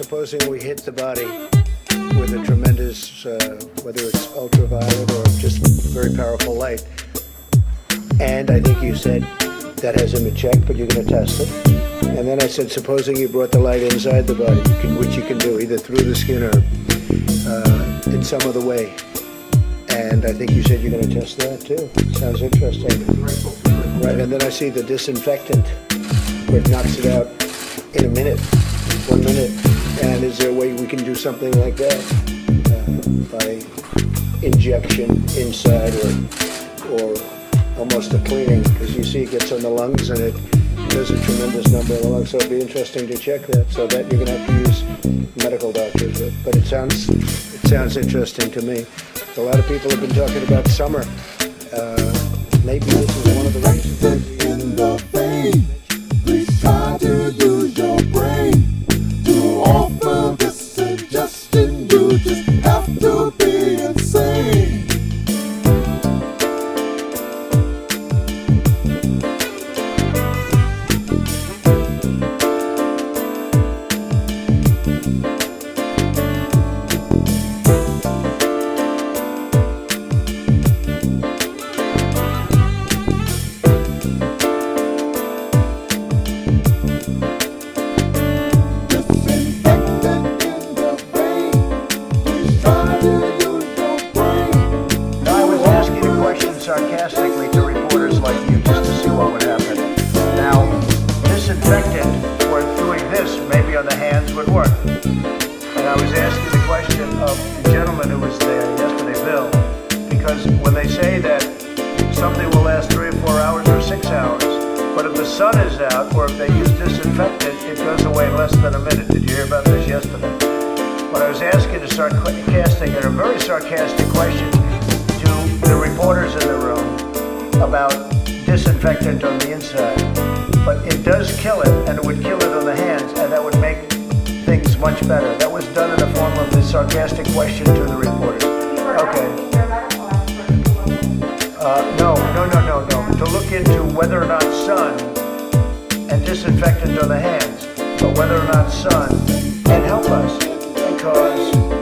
supposing we hit the body with a tremendous, whether it's ultraviolet or just very powerful light. And I think you said that hasn't been checked, but you're going to test it. And then I said, supposing you brought the light inside the body, which you can do either through the skin or in some other way. And I think you said you're going to test that too. Sounds interesting. Right, and then I see the disinfectant, where it knocks it out in a minute, 1 minute. And is there a way we can do something like that by injection inside or almost a cleaning? Because you see it gets on the lungs and it does a tremendous number of the lungs. So it'd be interesting to check that. So that you're going to have to use medical doctors. But it sounds interesting to me. A lot of people have been talking about summer. Maybe this is one of the reasons. In the vein, please try to use your brain to offer this suggestion. You just have to be insane. Sarcastically to reporters like you just to see what would happen. Now, disinfectant or doing this maybe on the hands would work. And I was asking the question of the gentleman who was there yesterday, Bill, because when they say that something will last 3 or 4 hours or 6 hours, but if the sun is out or if they use disinfectant, it goes away in less than a minute. Did you hear about this yesterday? When I was asking to start casting a very sarcastic question to the reporters in the room about disinfectant on the inside, but it does kill it, and it would kill it on the hands, and that would make things much better. That was done in the form of the sarcastic question to the reporters. Okay. No. To look into whether or not sun and disinfectant on the hands, but whether or not sun can help us, because